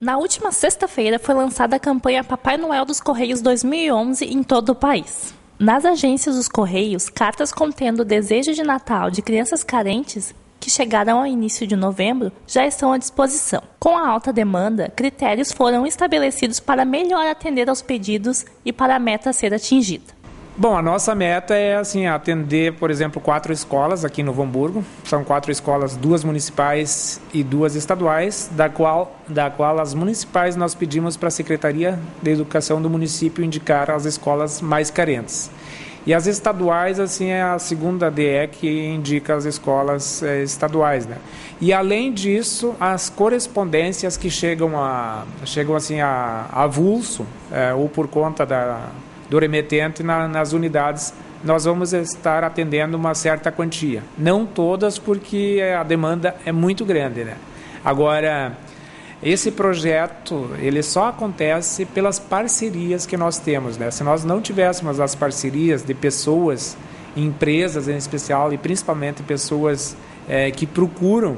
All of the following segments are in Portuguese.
Na última sexta-feira foi lançada a campanha Papai Noel dos Correios 2011 em todo o país. Nas agências dos Correios, cartas contendo o desejo de Natal de crianças carentes que chegaram ao início de novembro já estão à disposição. Com a alta demanda, critérios foram estabelecidos para melhor atender aos pedidos e para a meta ser atingida. Bom, a nossa meta é atender, por exemplo, 4 escolas aqui no Novo Hamburgo. São 4 escolas, 2 municipais e 2 estaduais, da qual as municipais nós pedimos para a Secretaria de Educação do município indicar as escolas mais carentes. E as estaduais, é a segunda DE que indica as escolas estaduais, né? E além disso, as correspondências que chegam a avulso, ou por conta do remetente nas unidades, nós vamos estar atendendo uma certa quantia. Não todas, porque a demanda é muito grande, né? Agora, esse projeto, ele só acontece pelas parcerias que nós temos, né? Se nós não tivéssemos as parcerias de pessoas, empresas em especial, e principalmente pessoas que procuram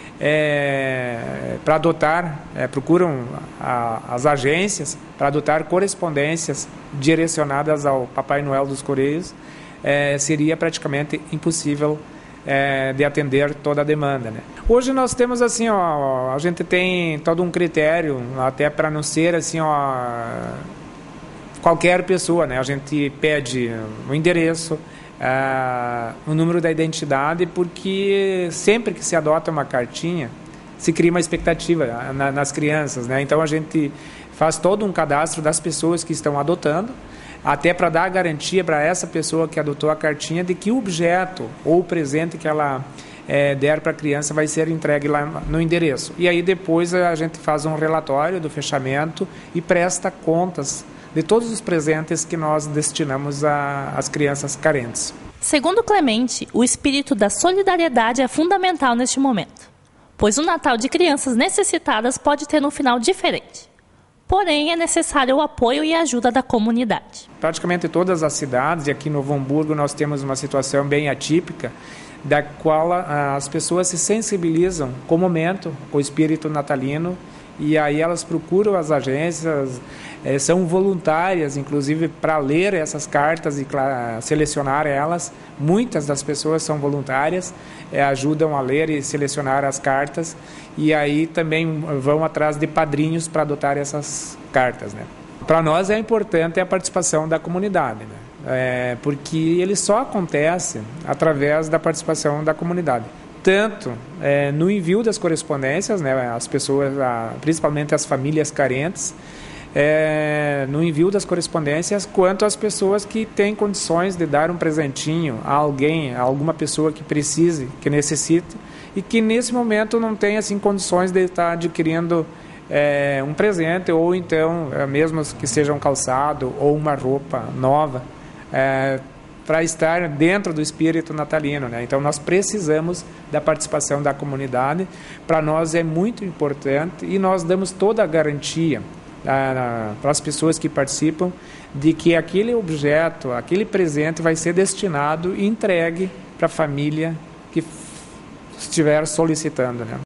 para adotar, procuram as agências para adotar correspondências direcionadas ao Papai Noel dos Correios, seria praticamente impossível de atender toda a demanda, né? Hoje nós temos a gente tem todo um critério, até para não ser qualquer pessoa, né? A gente pede o endereço, o número da identidade, porque sempre que se adota uma cartinha, se cria uma expectativa nas crianças, né? Então a gente faz todo um cadastro das pessoas que estão adotando, até para dar garantia para essa pessoa que adotou a cartinha de que o objeto ou o presente que ela der para a criança vai ser entregue lá no endereço. E aí depois a gente faz um relatório do fechamento e presta contas de todos os presentes que nós destinamos às crianças carentes. Segundo Clemente, o espírito da solidariedade é fundamental neste momento, pois o Natal de crianças necessitadas pode ter um final diferente. Porém, é necessário o apoio e a ajuda da comunidade. Praticamente todas as cidades, e aqui no Novo Hamburgo nós temos uma situação bem atípica, da qual as pessoas se sensibilizam com o momento, com o espírito natalino, e aí elas procuram as agências, são voluntárias, inclusive, para ler essas cartas e selecionar elas. Muitas das pessoas são voluntárias, ajudam a ler e selecionar as cartas, e aí também vão atrás de padrinhos para adotar essas cartas, né? Para nós é importante a participação da comunidade, né? Porque ele só acontece através da participação da comunidade. Tanto no envio das correspondências, né, as pessoas, principalmente as famílias carentes, no envio das correspondências, quanto as pessoas que têm condições de dar um presentinho a alguém, a alguma pessoa que precise, que necessite, e que nesse momento não tem condições de estar adquirindo um presente, ou então, mesmo que seja um calçado ou uma roupa nova, para estar dentro do espírito natalino, né? Então nós precisamos da participação da comunidade. Para nós é muito importante, e nós damos toda a garantia para as pessoas que participam de que aquele objeto, aquele presente vai ser destinado e entregue para a família que estiver solicitando, né?